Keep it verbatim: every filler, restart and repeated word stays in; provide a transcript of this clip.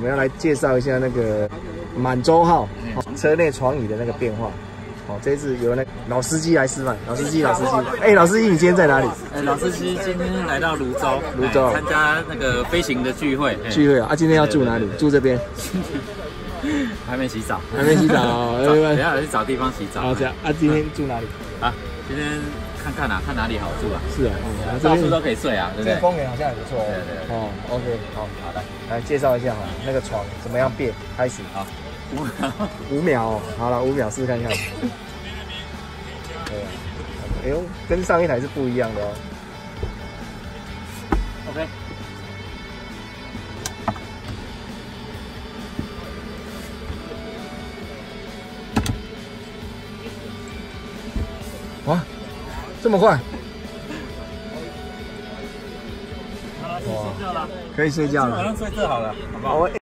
们要来介绍一下那个满洲号车内床椅的那个变化。好，这次由那老司机来示范。老司机，老司机，哎、欸，老司机，你今天在哪里？ 哎、欸，老司机今天来到泸州， 泸州参加那个飞行的聚会。 聚会啊！啊，今天要住哪里？住这边。 还没洗澡， 还没洗澡哦。 等下去找地方洗澡。 好，这样啊，今天住哪里？ 啊，今天看看啊，看哪里好住啊？ 是啊， 嗯、到处都可以睡啊，对不对？ 这公园好像也不错哦。 对对对。 哦 ，OK， 好， 好的， 来介绍一下哈，那个床怎么样变？开始。 好，五秒。 五秒哦，好了，五秒试看看。对啊，哎呦，跟上一台是不一样的哦。 OK。 哇，这么快！ 好了，可以睡觉了。 可以睡觉了。 晚上睡这好了，好不好？